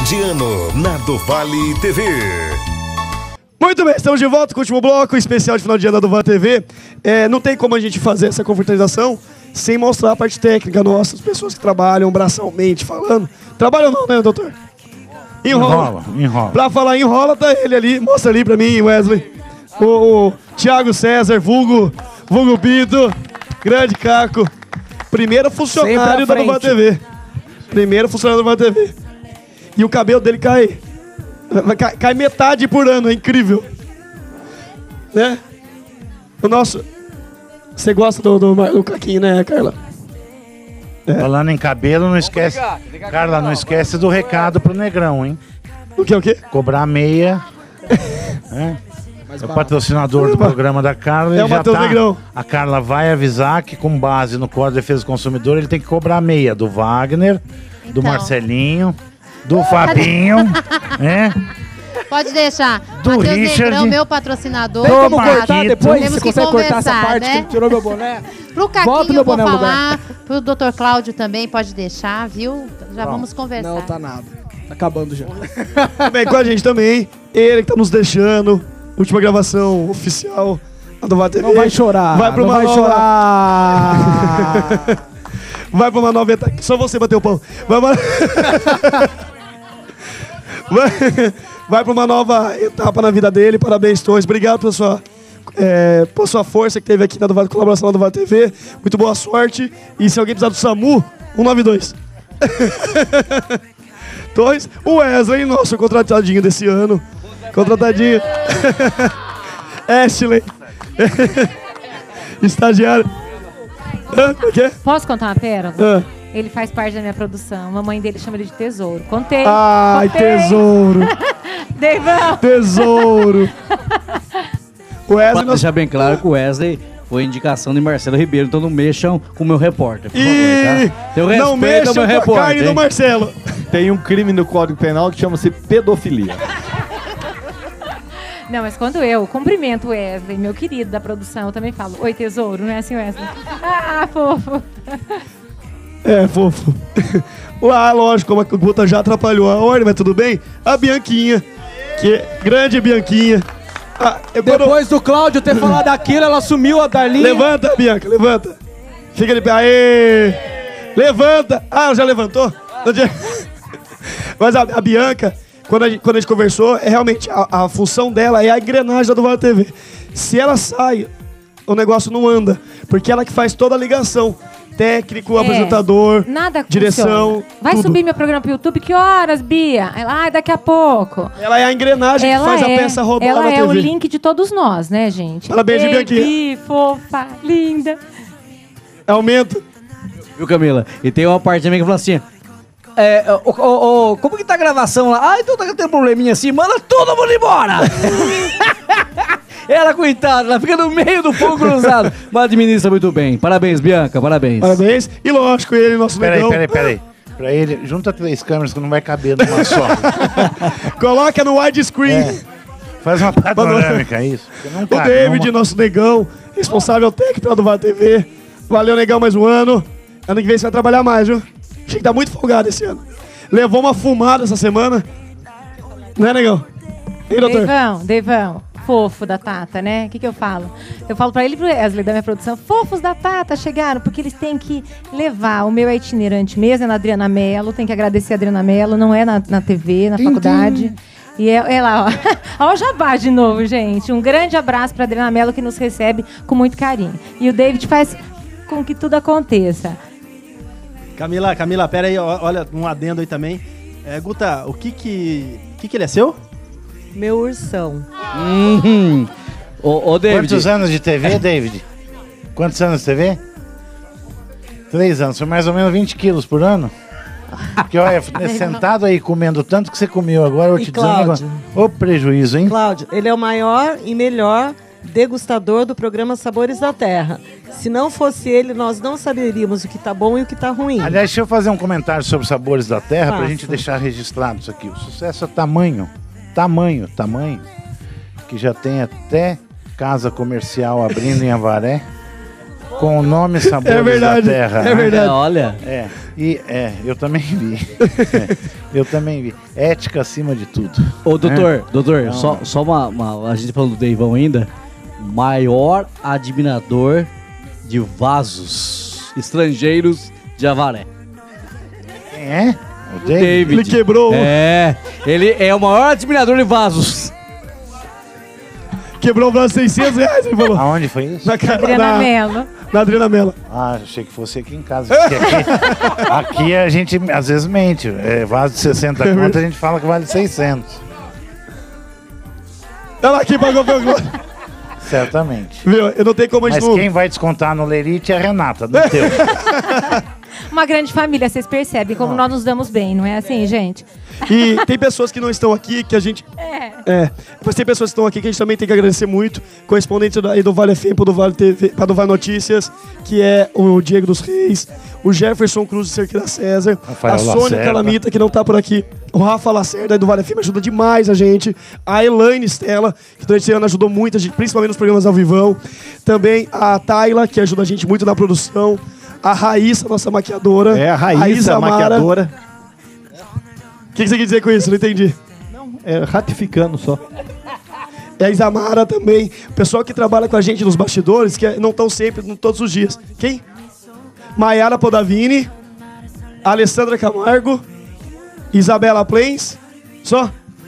de ano na do Vale TV. Muito bem, estamos de volta com o último bloco especial de final de ano da Vale TV. Não tem como a gente fazer essa confraternização sem mostrar a parte técnica nossa, as pessoas que trabalham braçalmente falando. Trabalham não, né, doutor? Enrola. Pra falar enrola, tá ele ali. Mostra ali pra mim, Wesley. O Thiago César, vulgo Bito, grande Caco. Primeiro funcionário da Vale TV. Primeiro funcionário da Vale TV. E o cabelo dele cai metade por ano, é incrível. Né? O nosso... Você gosta do Caquinho, né, Carla? Falando em cabelo, não esquece... Carla, não esquece do recado pro Negrão, hein? O quê? Cobrar meia. É o patrocinador do programa da Carla. É o Matheus Negrão. A Carla vai avisar que, com base no Código de Defesa do Consumidor, ele tem que cobrar meia do Wagner, do Marcelinho, do Fabinho, né? Pode deixar. Do Matheus Richard, Negrão, meu patrocinador. Tem como cortar depois? Temos Você que consegue cortar essa conversar, parte né? que tirou meu boné? Pro Volta Caquinho meu eu vou boné no falar, pro Dr. Cláudio também, pode deixar, viu? Já vamos conversar. Não, tá nada. Tá acabando já. Também com a gente também. Ele que tá nos deixando. Última gravação oficial do Vale TV. Não vai chorar. Vai pra uma vai nova... chorar. Vai pra uma nova etapa. Só você bateu o pão. Vai pra uma nova etapa na vida dele. Parabéns, Torres. Obrigado pela sua força que teve aqui na colaboração do Vale TV. Muito boa sorte. E se alguém precisar do SAMU, 192. Torres, o Wesley, nosso contratadinho desse ano. Contratadinho. Ashley. Estagiário. O quê? Posso contar uma pérola? Ele faz parte da minha produção. A mamãe dele chama ele de Tesouro. Contei. Ai, Tesouro. Deivão. Tesouro. O Wesley... Deixar bem claro que o Wesley foi indicação de Marcelo Ribeiro, então não mexam com o meu repórter, por favor, tá? Não mexam com a carne do Marcelo. Tem um crime no Código Penal que chama-se pedofilia. Não, mas quando eu cumprimento o Wesley, meu querido da produção, eu também falo, oi, Tesouro, não é assim, Wesley? Ah, fofo. É, fofo. Lá, lógico, como a Guta já atrapalhou a ordem, mas tudo bem. A Bianquinha, que é grande Bianquinha. Depois do Cláudio ter falado aquilo, ela assumiu a Darlinha. Levanta, Bianca, levanta. Fica de pé. Aê! Levanta. Ah, já levantou? Mas a Bianca... Quando a gente conversou, realmente a função dela é a engrenagem do Vale TV. Se ela sai, o negócio não anda. Porque ela que faz toda a ligação. Técnico, apresentador, nada direção. Funciona. Vai tudo. subir meu programa pro YouTube? Que horas, Bia? Daqui a pouco. Ela é a engrenagem que faz a peça rodar na TV. Ela é o link de todos nós, né, gente? Parabéns, Bianquinha. Fofa, linda. Aumento. Viu, Camila? E tem uma parte também que fala assim... como que tá a gravação lá? Então tá tendo um probleminha assim, manda todo mundo embora! Ela, coitada, ela fica no meio do fogo cruzado. Mas administra muito bem. Parabéns, Bianca, parabéns. Parabéns. E lógico, ele, nosso negão. Peraí. Pra ele, junta 3 câmeras que não vai caber numa só. Coloca no widescreen. Faz uma panorâmica, isso. Não o David, nosso negão, responsável técnico do Vale TV. Valeu, negão, mais um ano. Ano que vem você vai trabalhar mais, viu? Achei que tá muito folgado esse ano. Levou uma fumada essa semana. Né, negão? E aí, doutor? Deivão. Fofo da Tata, né? O que eu falo? Eu falo pra ele e pro Wesley da minha produção, fofos da Tata chegaram, porque eles têm que levar. O meu é itinerante mesmo, é na Adriana Mello, tem que agradecer a Adriana Mello, não é na TV, na faculdade. E é lá, ó. Olha o jabá de novo, gente. Um grande abraço pra Adriana Mello, que nos recebe com muito carinho. E o David faz com que tudo aconteça. Camila, pera aí, olha, um adendo aí também. Guta, o que ele é seu? Meu ursão. Ô, David. Quantos anos de TV, David? Quantos anos de TV? 3 anos. Foi mais ou menos 20 quilos por ano? Porque, olha, sentado aí comendo tanto que você comeu agora, eu vou te dizer um negócio. Ô, prejuízo, hein? Cláudio, ele é o maior e melhor degustador do programa Sabores da Terra. Se não fosse ele, nós não saberíamos o que tá bom e o que tá ruim. Aliás, deixa eu fazer um comentário sobre Sabores da Terra pra gente deixar registrado isso aqui. O sucesso é tamanho, que já tem até casa comercial abrindo em Avaré. com o nome Sabores É verdade, da Terra. é verdade. Olha. Eu também vi. Eu também vi. Ética acima de tudo. Ô, doutor, Não. só uma. A gente falando do Deivão ainda. Maior admirador de vasos estrangeiros de Avaré. Quem é? O David? Ele quebrou. Ele é o maior admirador de vasos. Quebrou o braço R$600, ele falou. Aonde foi isso? Na Adriana Mello. Na Adriana Mello. Ah, achei que fosse aqui em casa. Porque aqui a gente às vezes mente. Vaso de 60 conto, a gente fala que vale 600. Ela aqui pagou pelo Glória. Certamente. Viu? Eu não tenho como a gente Mas quem vai descontar no Lerite é a Renata, não teu. Uma grande família, vocês percebem como nós nos damos bem, não é assim, gente? E tem pessoas que não estão aqui, que a gente... Mas tem pessoas que estão aqui que a gente também tem que agradecer muito. Correspondente aí do Vale FM, do Vale TV, para do Vale Notícias, que é o Diego dos Reis, o Jefferson Cruz de Cerqueira César, Rafael a Sônia Lacerda. Calamita, que não tá por aqui, o Rafa Lacerda aí do Vale FM ajuda demais a gente, a Elaine Stella, que durante esse ano ajudou muito a gente, principalmente nos programas ao vivão, também a Tayla, que ajuda a gente muito na produção, a Raíssa, nossa maquiadora. É, a Raíssa, a maquiadora. O que você quer dizer com isso? Não entendi. Ratificando só. É a Isamara também. O pessoal que trabalha com a gente nos bastidores, que não estão sempre, todos os dias. Quem? Maiara Podavini, Alessandra Camargo, Isabela Plens. Só?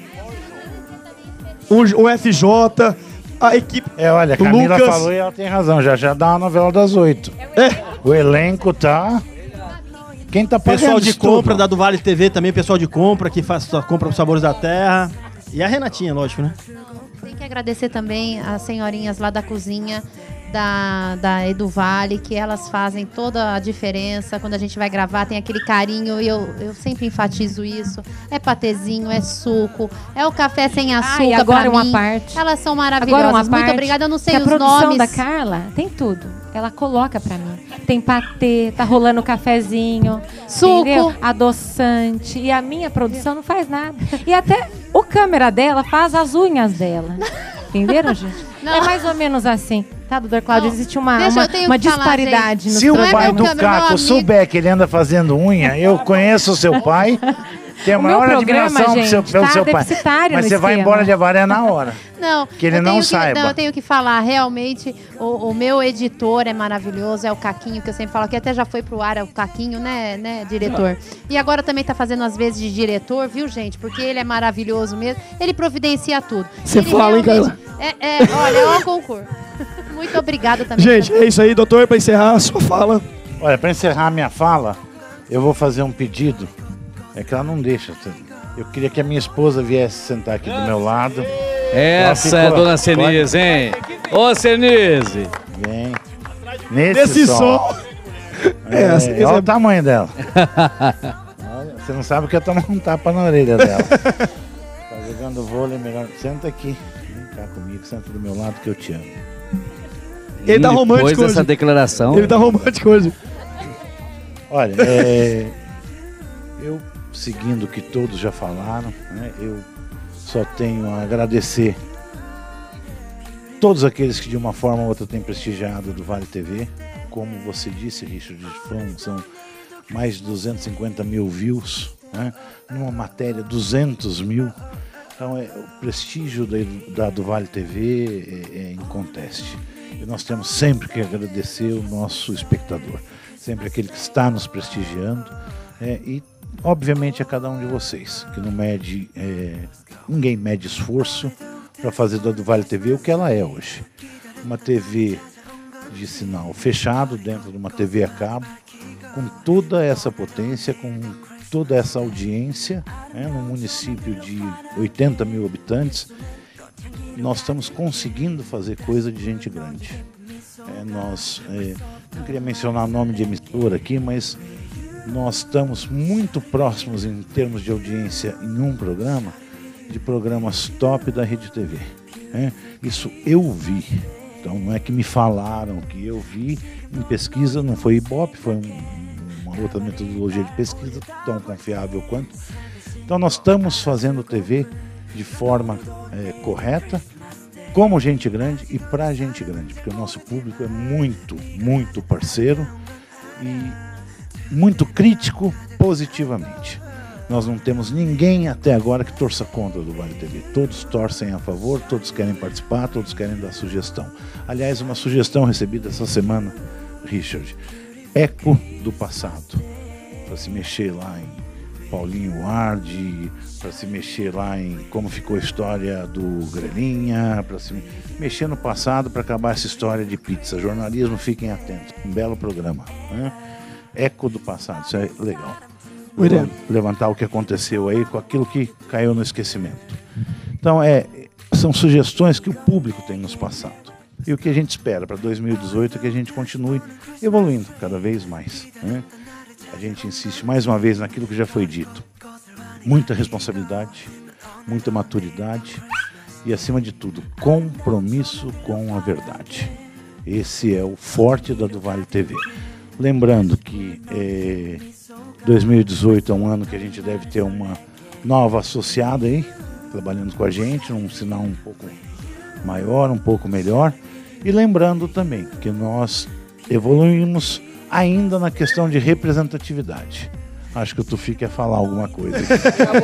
O FJ, a equipe. Olha, a Camila Lucas. falou e ela tem razão. Já dá uma novela das 8. O elenco tá... Quem tá pagando Pessoal de isso tudo? compra da do Vale TV também, pessoal de compra que faz a compra dos Sabores da Terra. E a Renatinha, lógico, né? Tem que agradecer também as senhorinhas lá da cozinha da Edu Vale, que elas fazem toda a diferença. Quando a gente vai gravar, tem aquele carinho, e eu sempre enfatizo isso. É patezinho, é suco, é o café sem açúcar. E agora pra uma mim. parte. Elas são Agora maravilhosas. uma Muito parte obrigada. Eu não sei que os a produção nomes. da Carla tem tudo. Ela coloca pra mim. Tem patê, tá rolando cafezinho, Suco. entendeu? Adoçante. E a minha produção não faz nada. E até o câmera dela faz as unhas dela. Entenderam, gente? Não. É mais ou menos assim. Tá, doutor Cláudio? Não. Existe uma Deixa, eu tenho que falar, disparidade no Se o Não é pai meu do câmera, meu Caco amigo. souber que ele anda fazendo unha, eu conheço o seu pai, tenho a O meu maior programa, admiração gente, pelo tá seu pai. deficitário Mas no você vai esquema. embora de Avaré na hora. Não, Que ele eu não tenho saiba. eu tenho que falar, realmente, o meu editor é maravilhoso, é o Caquinho, que eu sempre falo, que até já foi pro ar, é o Caquinho, né, diretor? E agora também tá fazendo às vezes de diretor, viu, gente? Porque ele é maravilhoso mesmo, ele providencia tudo. Você Ele fala, hein, realmente- olha, é um concurso. Muito obrigada também. Gente, é isso aí, doutor, para encerrar a sua fala. Olha, para encerrar a minha fala, eu vou fazer um pedido. É que ela não deixa. Eu queria que a minha esposa viesse sentar aqui do meu lado. Essa é a dona Senise, hein? Ô, Senise! Vem. Nesse Desse som. som. Olha o tamanho dela. Olha, você não sabe o que é tomar um tapa na orelha dela. Tá jogando vôlei melhor. Senta aqui. Vem cá comigo, senta do meu lado que eu te amo. Ele tá romântico Depois dessa hoje. declaração. Ele tá romântico hoje. Olha, eu seguindo o que todos já falaram, né, eu só tenho a agradecer todos aqueles que de uma forma ou outra têm prestigiado do Vale TV. Como você disse, Richard, são mais de 250 mil views, né, numa matéria 200 mil. Então o prestígio do Vale TV é inconteste. E nós temos sempre que agradecer o nosso espectador, sempre aquele que está nos prestigiando, e obviamente a cada um de vocês, que não mede, ninguém mede esforço para fazer do Vale TV o que ela é hoje. Uma TV de sinal fechado dentro de uma TV a cabo, com toda essa potência, com toda essa audiência, num município de 80 mil habitantes. Nós estamos conseguindo fazer coisa de gente grande. Não queria mencionar o nome de emissora aqui, mas nós estamos muito próximos em termos de audiência em um programa, de programas top da Rede TV. Isso eu vi. Então não é que me falaram, que eu vi em pesquisa, não foi Ibope, foi uma outra metodologia de pesquisa tão confiável quanto. Então nós estamos fazendo TV de forma correta, como gente grande e pra gente grande, porque o nosso público é muito, muito parceiro e muito crítico positivamente. Nós não temos ninguém até agora que torça contra do Vale TV. Todos torcem a favor, todos querem participar, todos querem dar sugestão. Aliás, uma sugestão recebida essa semana, Richard, eco do passado, para se mexer lá em Paulinho Ward, para se mexer lá em como ficou a história do Grelinha, para se mexer no passado para acabar essa história de pizza. Jornalismo, fiquem atentos, um belo programa, né? Eco do passado, isso é legal. Levantar o que aconteceu aí com aquilo que caiu no esquecimento. Então, são sugestões que o público tem nos passado. E o que a gente espera para 2018 é que a gente continue evoluindo cada vez mais, né? A gente insiste mais uma vez naquilo que já foi dito. Muita responsabilidade, muita maturidade e, acima de tudo, compromisso com a verdade. Esse é o forte da do Vale TV. Lembrando que 2018 é um ano que a gente deve ter uma nova associada aí, trabalhando com a gente, um sinal um pouco maior, um pouco melhor. E lembrando também que nós evoluímos ainda na questão de representatividade. Acho que o Tufi quer falar alguma coisa. Quer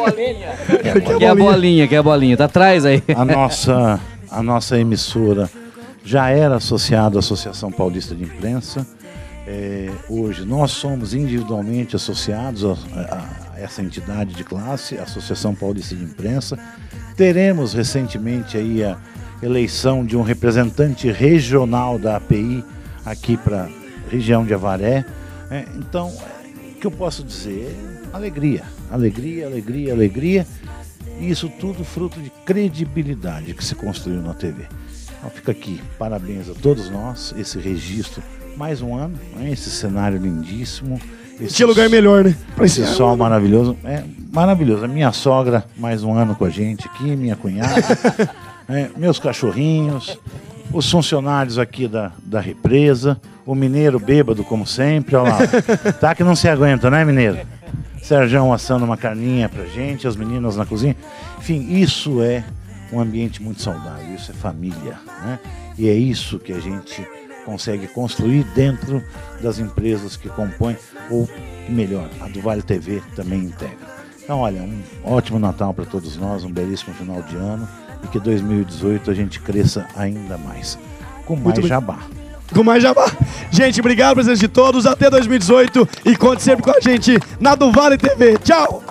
a bolinha, tá atrás aí. A nossa emissora já era associada à Associação Paulista de Imprensa. Hoje nós somos individualmente associados a essa entidade de classe, a Associação Paulista de Imprensa. Teremos recentemente aí a eleição de um representante regional da API aqui para a região de Avaré. Então, o que eu posso dizer? Alegria, alegria, alegria, alegria. E isso tudo fruto de credibilidade que se construiu na TV. Então fica aqui, parabéns a todos nós, esse registro. Mais um ano, né? Esse cenário lindíssimo. Tinha lugar melhor, né? Esse sol maravilhoso. Maravilhoso. A minha sogra, mais um ano com a gente aqui, minha cunhada, meus cachorrinhos, os funcionários aqui da represa, o mineiro bêbado, como sempre, olha lá. Tá que não se aguenta, né, mineiro? Serjão assando uma carninha pra gente, as meninas na cozinha. Enfim, isso é um ambiente muito saudável, isso é família, né? E é isso que a gente consegue construir dentro das empresas que compõem, ou melhor, a do Vale TV também integra. Então, olha, um ótimo Natal para todos nós, um belíssimo final de ano e que 2018 a gente cresça ainda mais, com mais jabá. Com mais jabá. Gente, obrigado, presença de todos, até 2018 e conte sempre com a gente na do Vale TV. Tchau!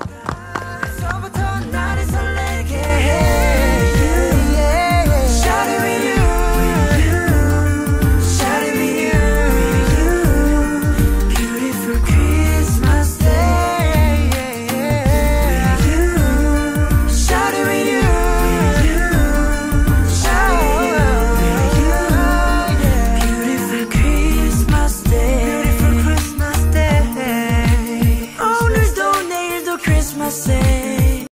Say